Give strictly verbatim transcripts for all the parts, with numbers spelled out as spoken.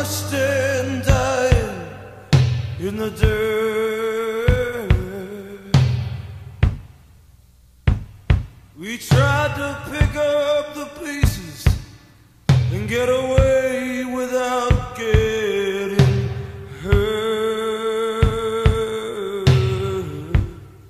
stand dying in the dirt. We tried to pick up the pieces and get away without getting hurt.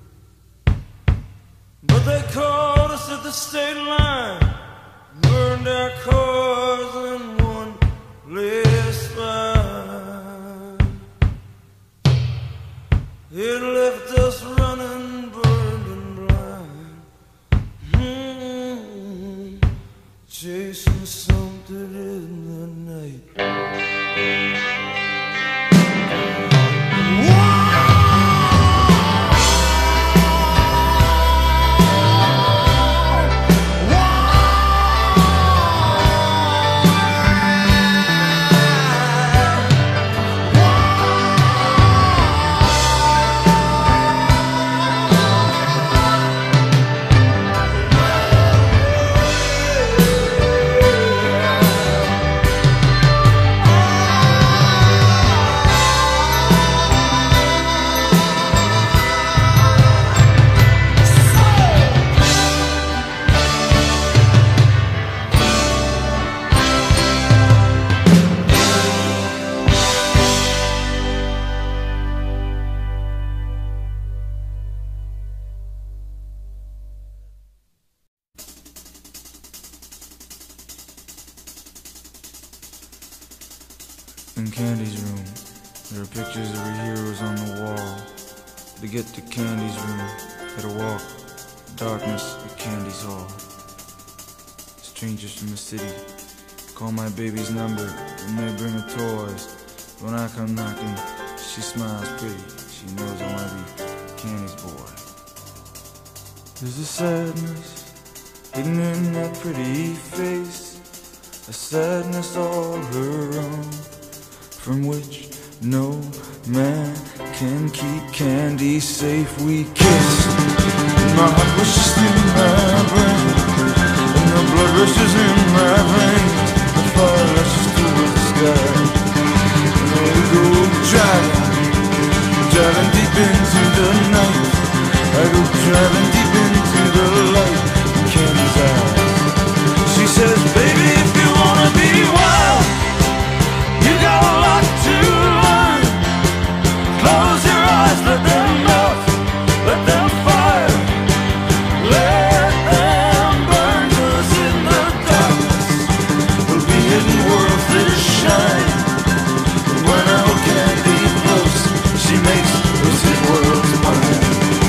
But they caught us at the state line, burned our cars in one last fire. It left us running, burned and blind, mm-hmm. Chasing something in the night. In Candy's room, there are pictures of her heroes on the wall. To get to Candy's room, gotta walk darkness at Candy's hall. Strangers from the city call my baby's number and they bring her toys. When I come knocking, she smiles pretty. She knows I wanna be Candy's boy. There's a sadness hidden in that pretty face, a sadness all her own, from which no man can keep Candy safe. We kissed, and my heart rushes through my brain, and the blood rushes in my veins, the fire rushes through the sky, and we go driving, driving deep into the night. I go driving deep into the light in Candy's eyes. She says, baby, if you wanna be wild, you got a lot to learn. Close your eyes, let them melt, let them fire, let them burn. 'Cause in the darkness we'll be hidden worlds that shine. And when I hold Candy close, she makes those hidden worlds mine.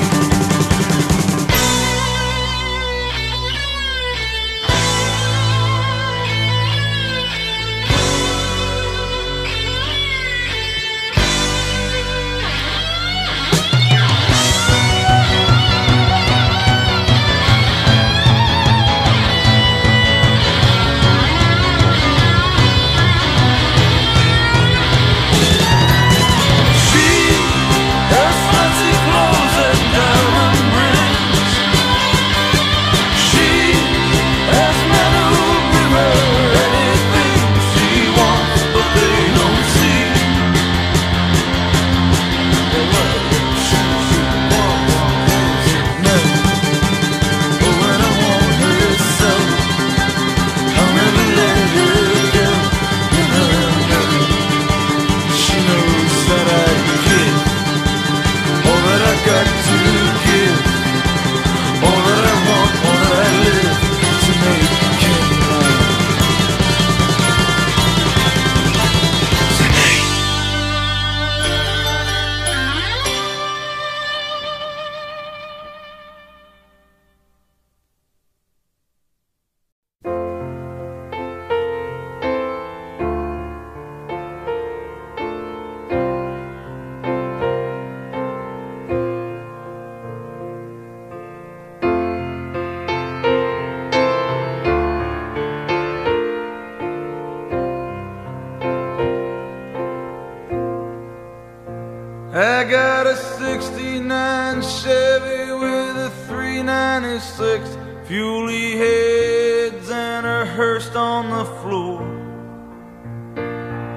I got a sixty-nine Chevy with a three ninety-six, fuely heads and a hearse on the floor.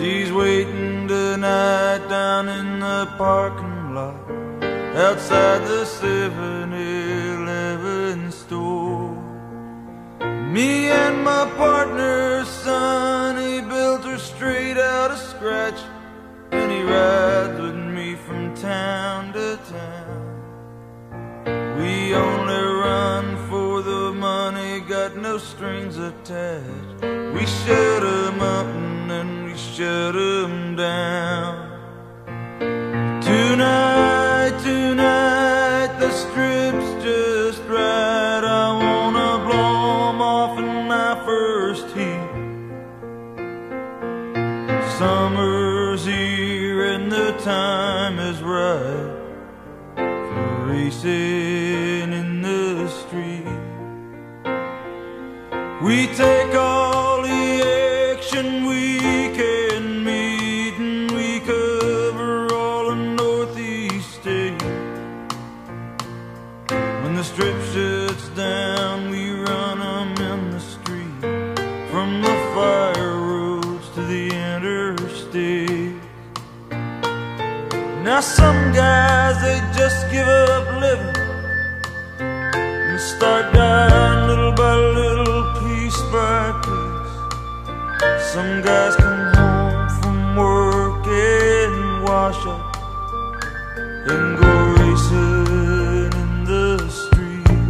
She's waiting tonight down in the parking lot outside the seven eleven store. Me and my partner, son, he built her straight out of scratch, and he rides with me from town to town. We only run for the money, got no strings attached. We shut 'em up and then we shut 'em down. Tonight, tonight, the strip's just right. I wanna blow 'em off in my first heat. Summer's here and the time is right for racing in the street. We take all the action we can meet, and we cover all of Northeast State. When the strip shuts down, we run 'em in the street, from the fire roads to the interstate. Now some guys, they just give up living and start dying little by little, piece by piece. Some guys come home from work and wash up and go racing in the street.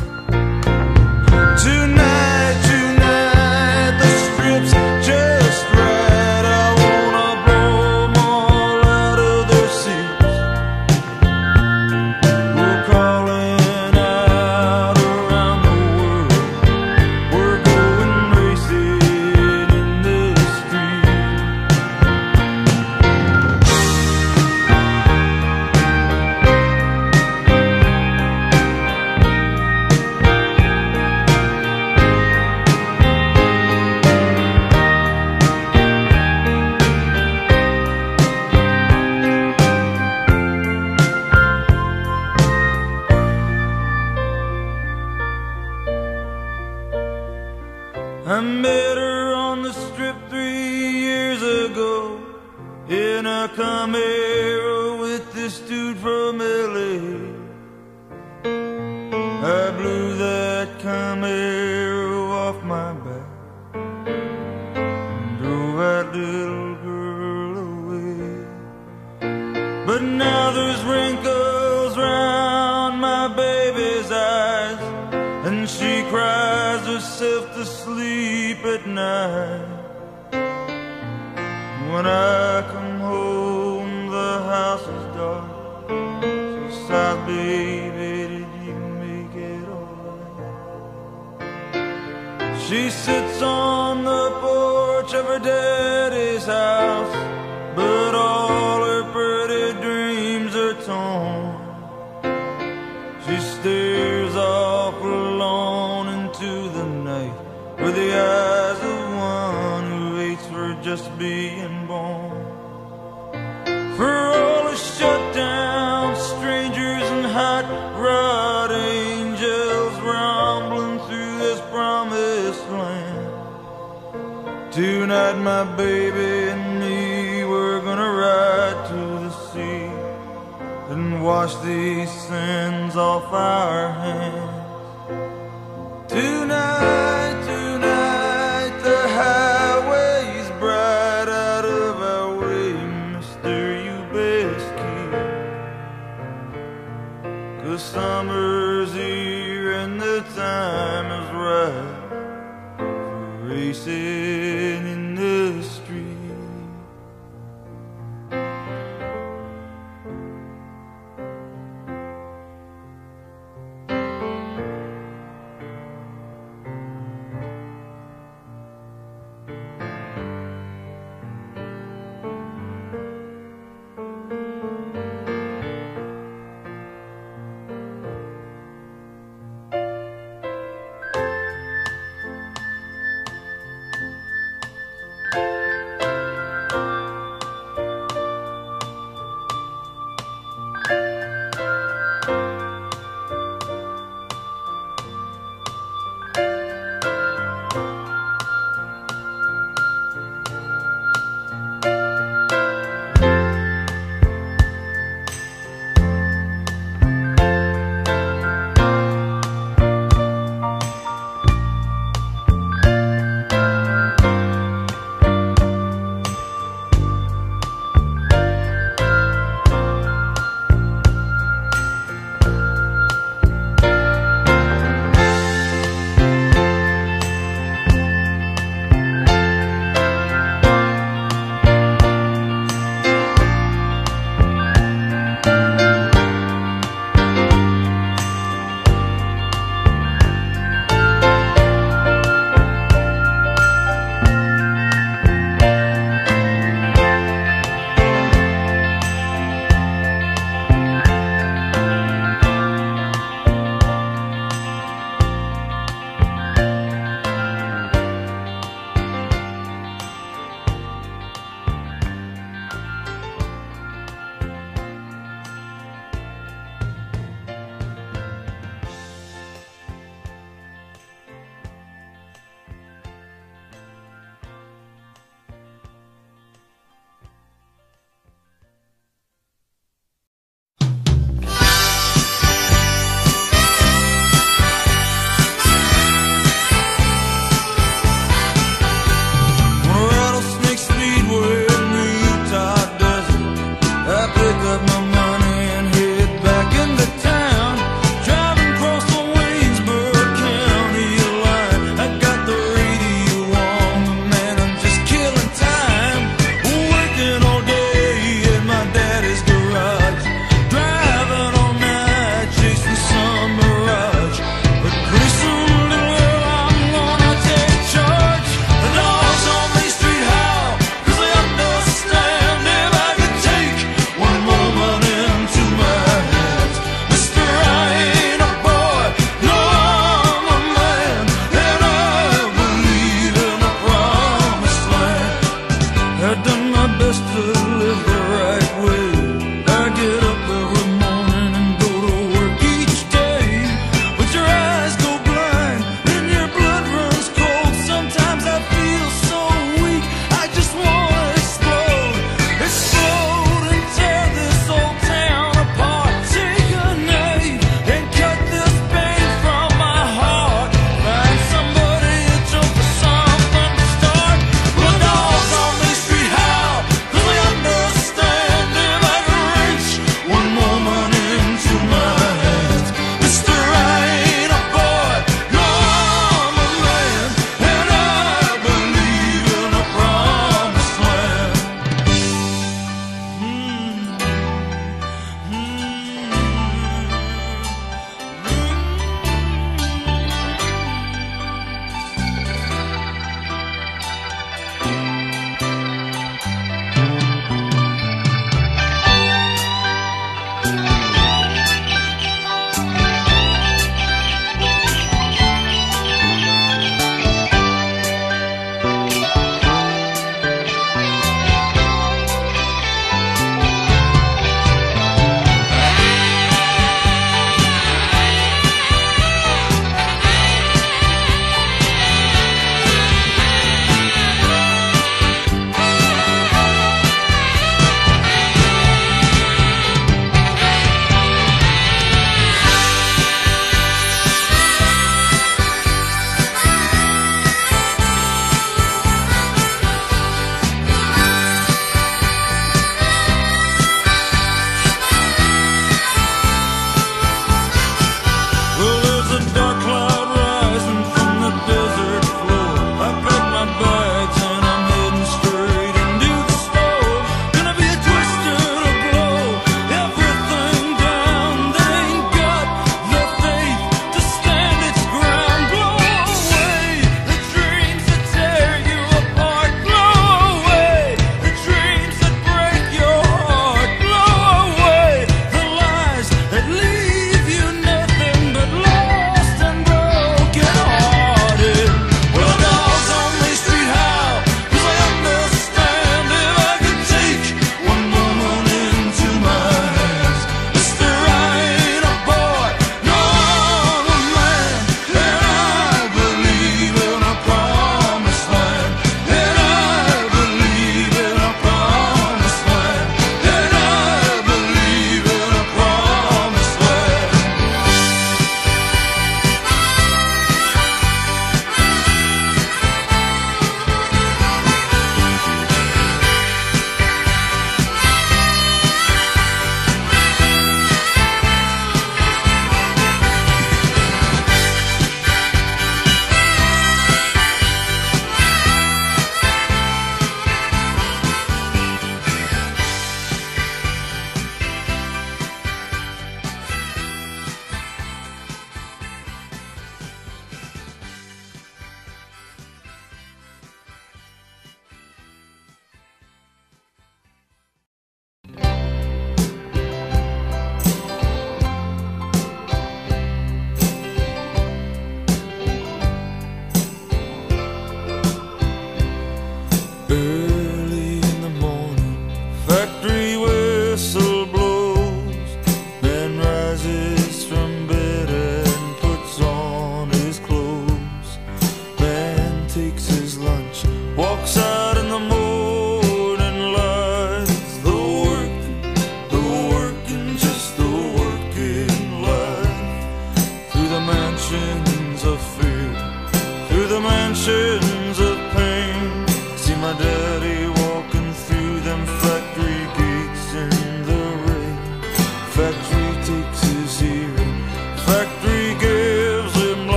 Tonight, tonight, the strip's just right. I wanna blow 'em all out of their seats. We're calling out around the world. We're going racing in the street. I met her on the strip three years ago in a Camaro with this dude from L A. I blew that Camaro off my back and drove that little girl away. But now there's wrinkles round my baby's eyes, and she cries herself to sleep at night. When I come home, the house is dark. She sighs, baby, did you make it alright? She sits on the porch of her daddy's house, but all her pretty dreams are torn. She stares off alone into the night with the eyes of one who waits for just being born. For all the shut down strangers and hot rod angels rumbling through this promised land, tonight my baby and me, we're gonna ride to the sea and wash these sins off our hands. Tonight, tonight, the highway's bright, out of our way, mister, you best keep. 'Cause summer's here and the time is right for racing in the street.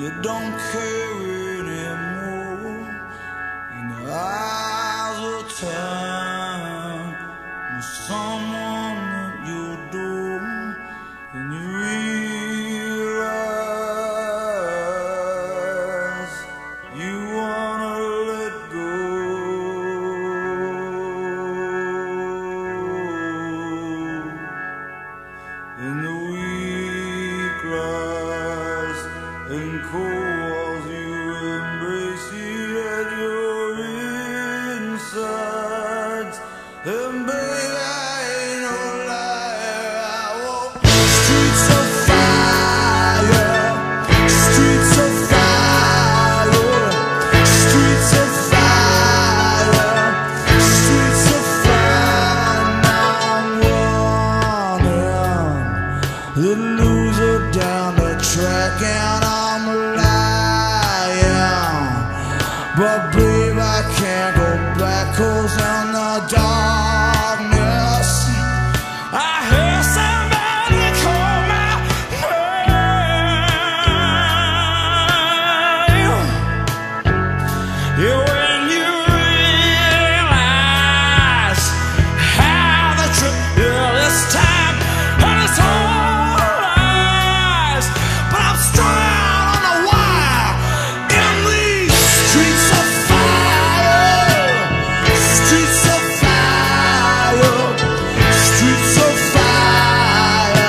you don't care anymore. In the eyes of time, with someone at your door, and you realize you wanna let go. And the weak rise and cold you embrace you at your insides. And baby, I ain't no liar. I walk streets of fire, streets of fire, streets of fire, streets of fire. Now I'm running the loser down the track, and I'm lying. But babe, I can't go back, 'cause in the darkness I hear somebody call my name. Yeah, when you realize how the truth is this time, and it's all lies, but I'm strung on the wire in these streets of fire, streets of fire, streets of fire.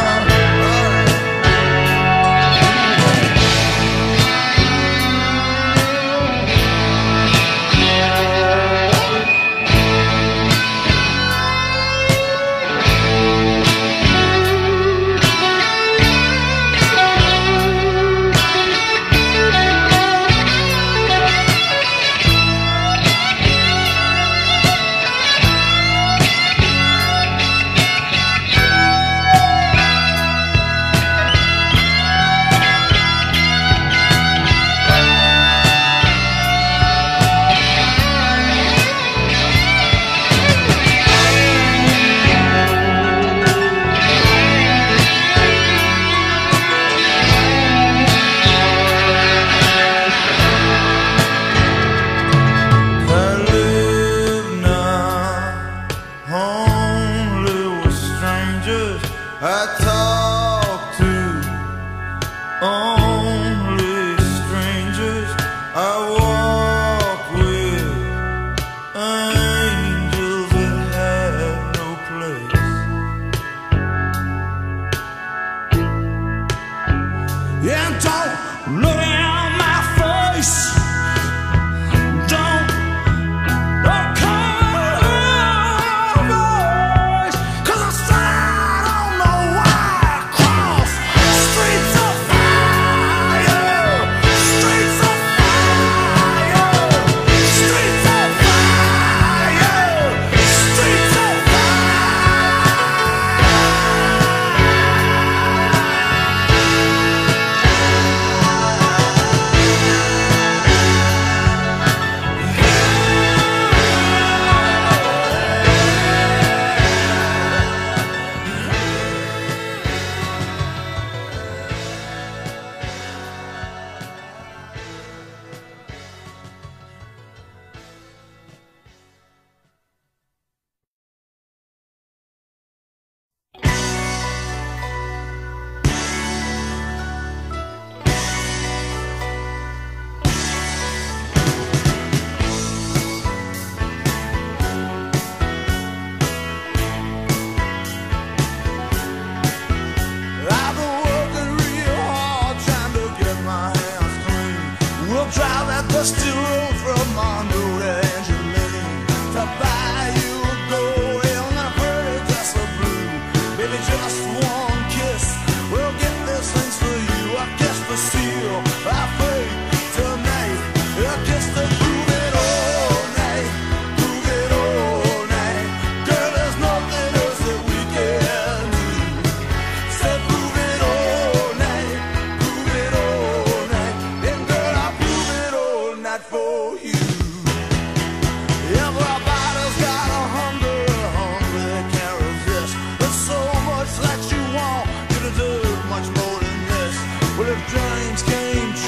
I live now only with strangers I talk to, only strangers I walk with, angels that have no place. Yeah, don't look in my face. Don't look come voice, 'cause I'm sad on the wire cross. Streets of fire, streets of fire, streets of fire, streets of I've been working real hard trying to get my hands clean. We'll drive that dusty road from Mondo to Angeline to buy you a gold and a pretty dress of blue. Baby, just one kiss will get these things for you. I kiss the seal, I fake tonight. I kiss the prove it all night, prove it all night. Girl, there's nothing else that we can do. Say prove it all night, prove it all night. And girl, I'll prove it all night for you. Everybody's got a hunger, a hunger they can't resist. There's so much that you want, you to do much more than this. Well, if dreams came true,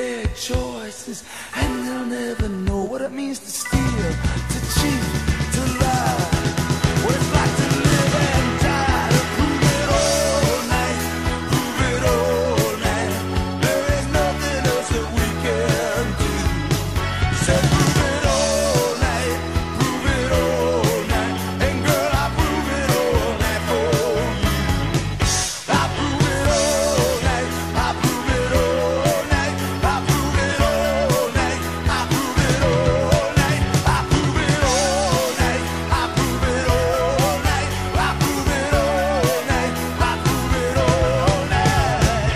their choices, and they'll never know what it means to steal, to cheat, to lie, what it's like to live and die, to prove it all night, prove it all night. There is nothing else that we can do. So prove it all night, prove it all night, and girl, I prove it all night for you. I prove it all night, I prove it all night, I prove it all night, I prove it all night, I prove it all night, I prove it all night, I prove it all night, I prove it all night.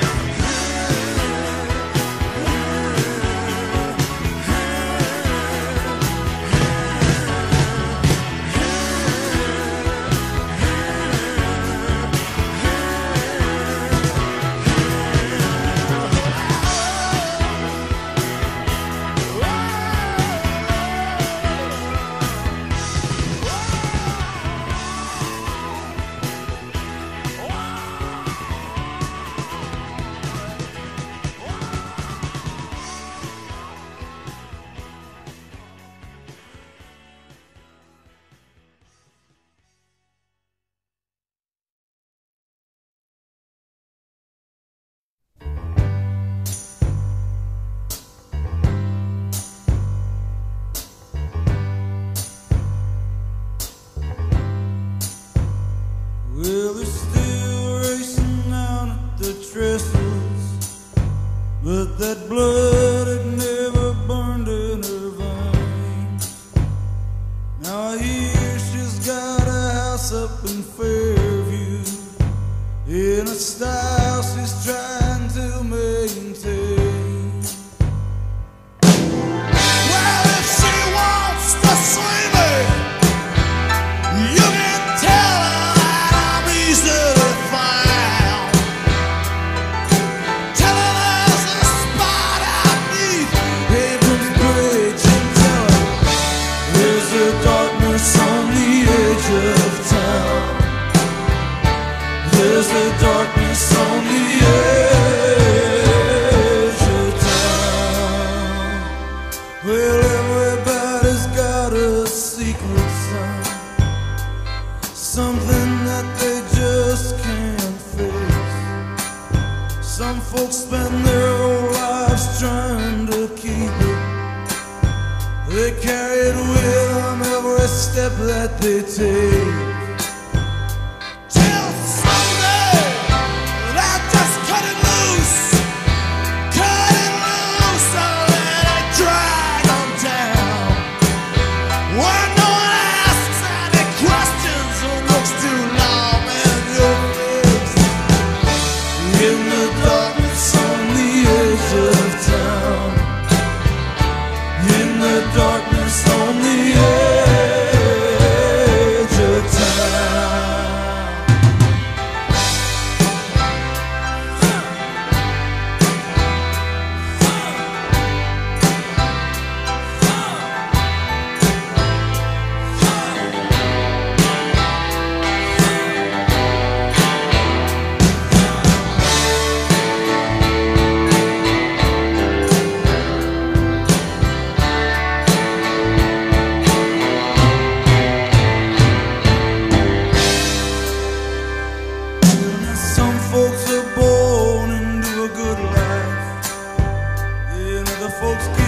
Well, they're still racing out at the trestles, but that blood had never burned in her veins. Now I hear she's got a house up in Fairview, in a style she's trying to maintain. Well, if she wants to see me, you can tell her that I'm easily found. Tell her there's a spot out neath Abram's Bridge, and tell her there's a darkness on the edge of town. There's a darkness on the edge of town. Well, everybody's got a secret sign, something that they just can't face. Some folks spend their whole lives trying to keep it. They carry it with them every step that they take. Till someday they'll just cut it loose, cut it loose, and let it drag them down. When no one asks any questions or looks too long in your face, in the darkness on the edge of town, in the darkness on the edge of town. Some folks are born into a good life, and other folks get